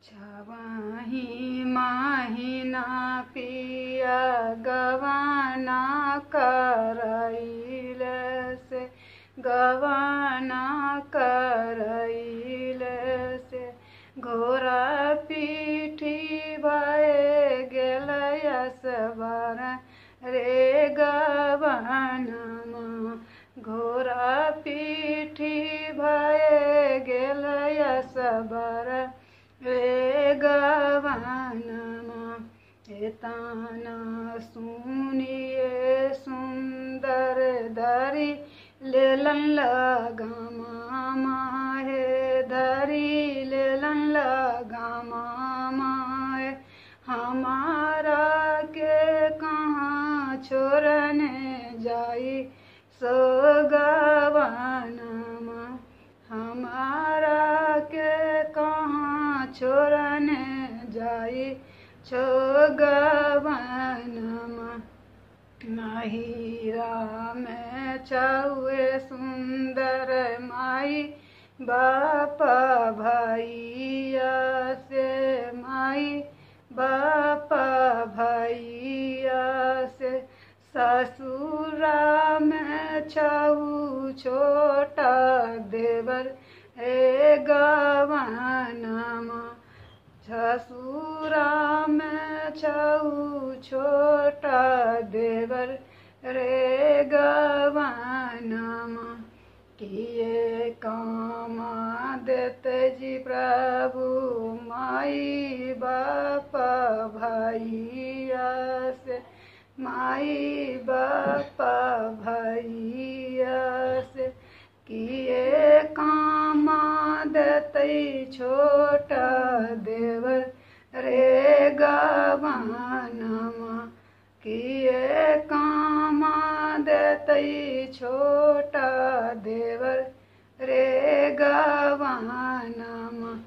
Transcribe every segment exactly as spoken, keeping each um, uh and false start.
छवही महीना पिया गवाना करैल से गवाना करैल से घोड़ा पीठी भए गेल असबर रे गवानमा घोड़ा पीठी भए गेल असबर रे गवानमा एतना सुनिए सुंदर धरी लेलन लगामा हे धरी लेलन लगामा हे हमारा के कहाँ छोड़ने जाई सो गवानमा हमारा के कहाँ छोड़ने जाई छो गवानमा नहिरा में छुए सुंदर माई बाप भैया से माई बाप भैया से ससुरा में छऊ छोटा देवर हे गवानमा ससुरा में छऊ छोटा देवर रे गवानमा किए काम देते जी प्रभु माई बाप भैया से माई बाप भैया से किए काम देते छोटा देवर रे गवानमा किए काम देते छोटा देवर रे गवानमा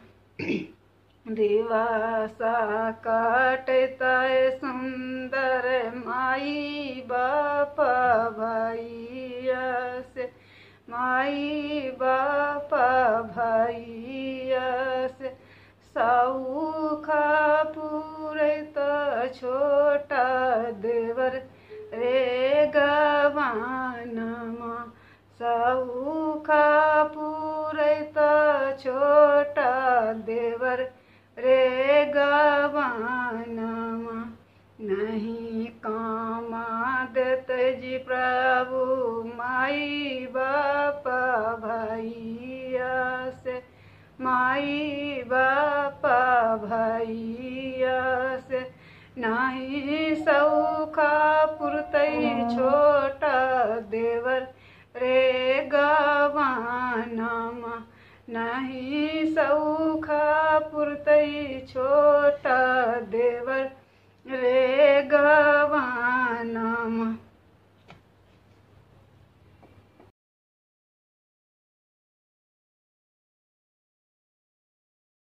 दिवसा काटता सुंदर माई बाप भैया से माई बाप भैया से सौखा पूरत छोटा देवर रे गवानमा सौखा पूरत छोटा देवर रे गवानमा नहीं कामा देत जी प्रभु माई बाप भैया से माई बाप भैया से नहीं सौखा पुरतई छोटा देवर रे गवानमा नहीं सौखा पुरतई छोटा देवर